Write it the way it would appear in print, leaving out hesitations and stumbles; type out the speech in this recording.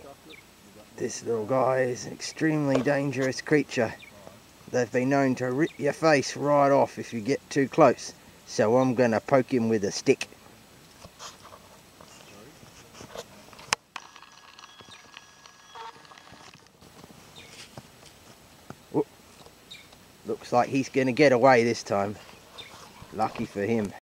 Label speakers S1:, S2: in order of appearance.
S1: This little guy is an extremely dangerous creature. They've been known to rip your face right off if you get too close. So I'm going to poke him with a stick. Whoop. Looks like he's going to get away this time. Lucky for him.